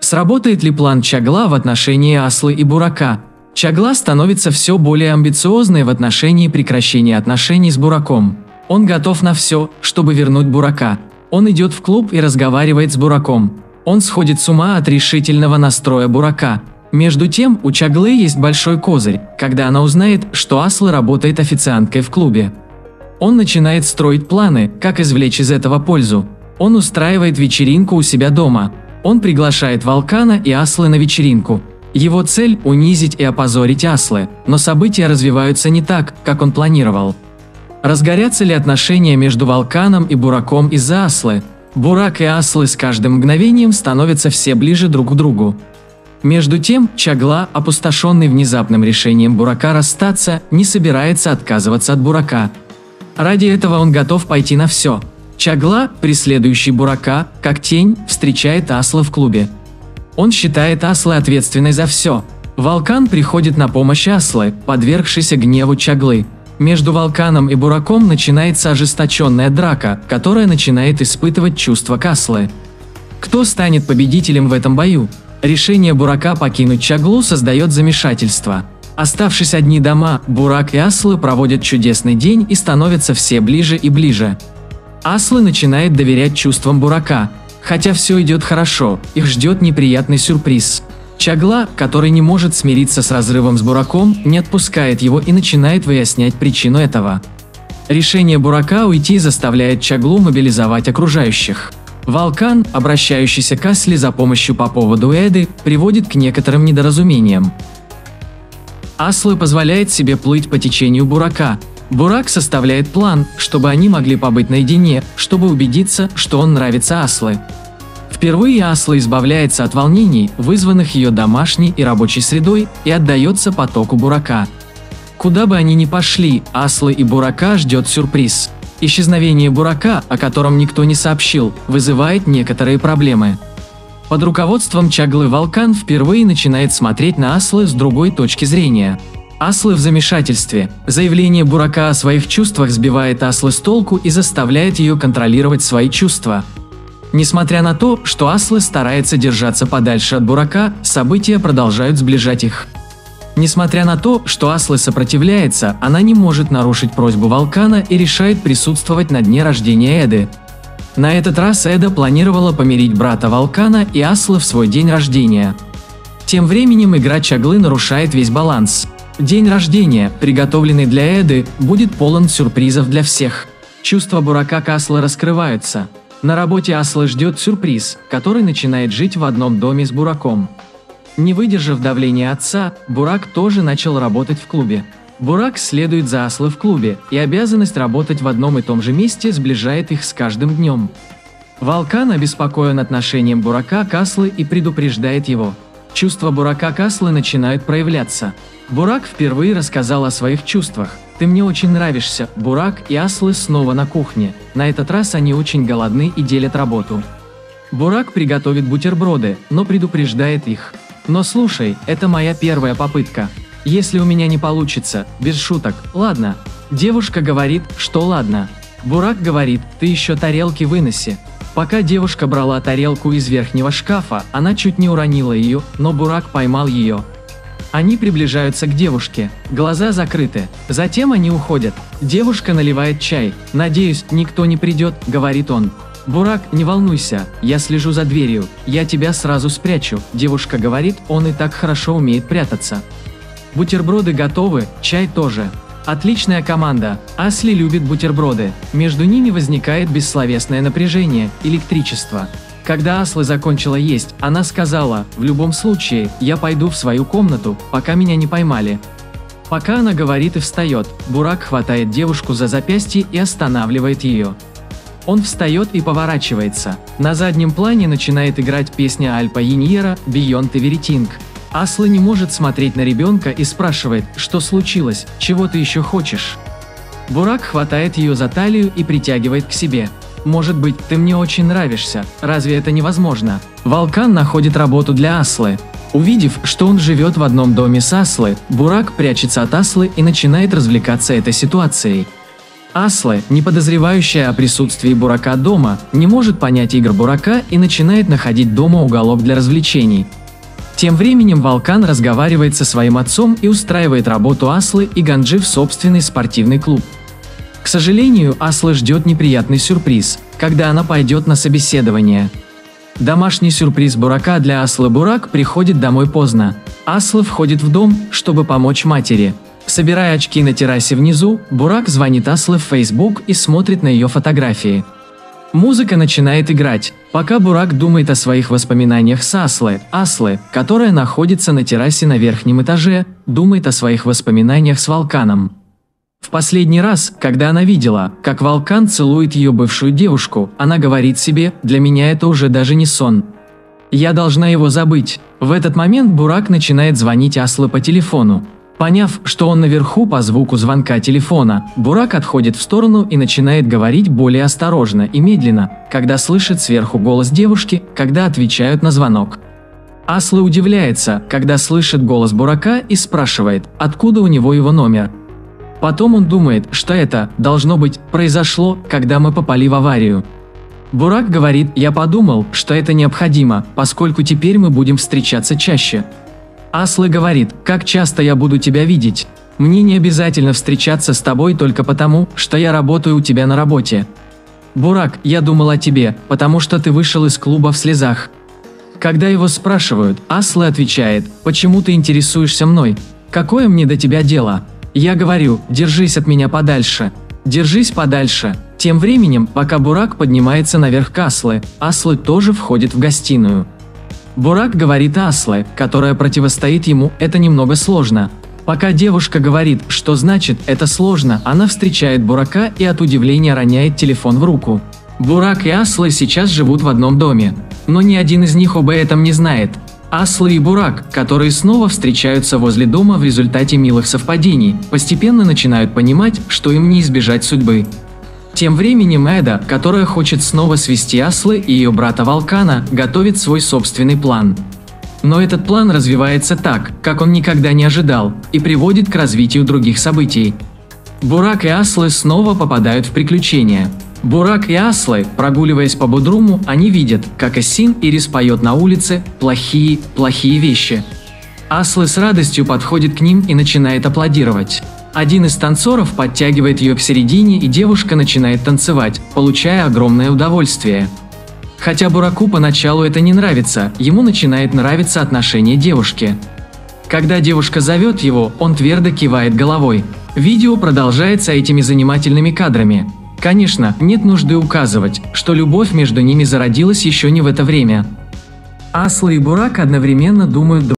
Сработает ли план Чагла в отношении Аслы и Бурака? Чагла становится все более амбициозной в отношении прекращения отношений с Бураком. Он готов на все, чтобы вернуть Бурака. Он идет в клуб и разговаривает с Бураком. Он сходит с ума от решительного настроя Бурака. Между тем, у Чаглы есть большой козырь, когда она узнает, что Асла работает официанткой в клубе. Он начинает строить планы, как извлечь из этого пользу. Он устраивает вечеринку у себя дома. Он приглашает Волкана и Аслы на вечеринку. Его цель – унизить и опозорить Аслы, но события развиваются не так, как он планировал. Разгорятся ли отношения между Волканом и Бураком из-за Аслы? Бурак и Аслы с каждым мгновением становятся все ближе друг к другу. Между тем, Чагла, опустошенный внезапным решением Бурака расстаться, не собирается отказываться от Бурака. Ради этого он готов пойти на все. Чагла, преследующий Бурака, как тень, встречает Аслы в клубе. Он считает Аслы ответственной за все. Волкан приходит на помощь Аслы, подвергшейся гневу Чаглы. Между Волканом и Бураком начинается ожесточенная драка, которая начинает испытывать чувства к Аслы. Кто станет победителем в этом бою? Решение Бурака покинуть Чаглу создает замешательство. Оставшись одни дома, Бурак и Аслы проводят чудесный день и становятся все ближе и ближе. Аслы начинает доверять чувствам Бурака. Хотя все идет хорошо, их ждет неприятный сюрприз. Чагла, который не может смириться с разрывом с Бураком, не отпускает его и начинает выяснять причину этого. Решение Бурака уйти заставляет Чаглу мобилизовать окружающих. Волкан, обращающийся к Асле за помощью по поводу Эды, приводит к некоторым недоразумениям. Асла позволяет себе плыть по течению Бурака. Бурак составляет план, чтобы они могли побыть наедине, чтобы убедиться, что он нравится Асле. Впервые Асла избавляется от волнений, вызванных ее домашней и рабочей средой, и отдается потоку Бурака. Куда бы они ни пошли, Аслы и Бурака ждет сюрприз. Исчезновение Бурака, о котором никто не сообщил, вызывает некоторые проблемы. Под руководством Чаглы Волкан впервые начинает смотреть на Аслы с другой точки зрения. Аслы в замешательстве. Заявление Бурака о своих чувствах сбивает Аслы с толку и заставляет ее контролировать свои чувства. Несмотря на то, что Аслы старается держаться подальше от Бурака, события продолжают сближать их. Несмотря на то, что Аслы сопротивляется, она не может нарушить просьбу Волкана и решает присутствовать на дне рождения Эды. На этот раз Эда планировала помирить брата Волкана и Аслы в свой день рождения. Тем временем игра Чаглы нарушает весь баланс. День рождения, приготовленный для Эды, будет полон сюрпризов для всех. Чувства Бурака к Аслы раскрываются. На работе Аслы ждет сюрприз, который начинает жить в одном доме с Бураком. Не выдержав давления отца, Бурак тоже начал работать в клубе. Бурак следует за Аслой в клубе, и обязанность работать в одном и том же месте сближает их с каждым днем. Волкан обеспокоен отношением Бурака к Аслы и предупреждает его. Чувства Бурака к Аслы начинают проявляться. Бурак впервые рассказал о своих чувствах. «Ты мне очень нравишься». Бурак и Аслы снова на кухне. На этот раз они очень голодны и делят работу. Бурак приготовит бутерброды, но предупреждает их. «Но слушай, это моя первая попытка. Если у меня не получится, без шуток, ладно?» Девушка говорит, что ладно. Бурак говорит, ты еще тарелки выноси. Пока девушка брала тарелку из верхнего шкафа, она чуть не уронила ее, но Бурак поймал ее. Они приближаются к девушке, глаза закрыты. Затем они уходят. Девушка наливает чай. «Надеюсь, никто не придет», — говорит он. «Бурак, не волнуйся, я слежу за дверью, я тебя сразу спрячу», — девушка говорит, он и так хорошо умеет прятаться. Бутерброды готовы, чай тоже. Отличная команда. Асли любит бутерброды. Между ними возникает бессловесное напряжение, электричество. Когда Асла закончила есть, она сказала, в любом случае, я пойду в свою комнату, пока меня не поймали. Пока она говорит и встает, Бурак хватает девушку за запястье и останавливает ее. Он встает и поворачивается. На заднем плане начинает играть песня Альпа Иньера «Beyond Everything». Асла не может смотреть на ребенка и спрашивает, что случилось, чего ты еще хочешь. Бурак хватает ее за талию и притягивает к себе. «Может быть, ты мне очень нравишься, разве это невозможно?» Волкан находит работу для Аслы. Увидев, что он живет в одном доме с Аслой, Бурак прячется от Аслы и начинает развлекаться этой ситуацией. Аслы, не подозревающая о присутствии Бурака дома, не может понять игр Бурака и начинает находить дома уголок для развлечений. Тем временем Волкан разговаривает со своим отцом и устраивает работу Аслы и Ганджи в собственный спортивный клуб. К сожалению, Аслы ждет неприятный сюрприз, когда она пойдет на собеседование. Домашний сюрприз Бурака для Аслы. Бурак приходит домой поздно. Асла входит в дом, чтобы помочь матери. Собирая очки на террасе внизу, Бурак звонит Асле в Facebook и смотрит на ее фотографии. Музыка начинает играть, пока Бурак думает о своих воспоминаниях с Аслы. Аслы, которая находится на террасе на верхнем этаже, думает о своих воспоминаниях с Волканом. В последний раз, когда она видела, как Волкан целует ее бывшую девушку, она говорит себе: «Для меня это уже даже не сон. Я должна его забыть». В этот момент Бурак начинает звонить Асле по телефону. Поняв, что он наверху по звуку звонка телефона, Бурак отходит в сторону и начинает говорить более осторожно и медленно, когда слышит сверху голос девушки, когда отвечают на звонок. Асле удивляется, когда слышит голос Бурака и спрашивает, откуда у него его номер. Потом он думает, что это, должно быть, произошло, когда мы попали в аварию. Бурак говорит: «Я подумал, что это необходимо, поскольку теперь мы будем встречаться чаще». Асле говорит: «Как часто я буду тебя видеть? Мне не обязательно встречаться с тобой только потому, что я работаю у тебя на работе». Бурак: «Я думал о тебе, потому что ты вышел из клуба в слезах». Когда его спрашивают, Асле отвечает: «Почему ты интересуешься мной? Какое мне до тебя дело? Я говорю: держись от меня подальше. Держись подальше». Тем временем, пока Бурак поднимается наверх к Асле, Асле тоже входит в гостиную. Бурак говорит Асле, которая противостоит ему: «Это немного сложно». Пока девушка говорит, что значит «это сложно», она встречает Бурака и от удивления роняет телефон в руку. Бурак и Асле сейчас живут в одном доме, но ни один из них об этом не знает. Асле и Бурак, которые снова встречаются возле дома в результате милых совпадений, постепенно начинают понимать, что им не избежать судьбы. Тем временем Эда, которая хочет снова свести Асле и ее брата Волкана, готовит свой собственный план. Но этот план развивается так, как он никогда не ожидал, и приводит к развитию других событий. Бурак и Асле снова попадают в приключения. Бурак и Асле, прогуливаясь по Бодруму, они видят, как Эссин Ирис поет на улице «Плохие, плохие вещи». Асле с радостью подходит к ним и начинает аплодировать. Один из танцоров подтягивает ее к середине, и девушка начинает танцевать, получая огромное удовольствие. Хотя Бураку поначалу это не нравится, ему начинает нравиться отношение девушки. Когда девушка зовет его, он твердо кивает головой. Видео продолжается этими занимательными кадрами. Конечно, нет нужды указывать, что любовь между ними зародилась еще не в это время. Асле и Бурак одновременно думают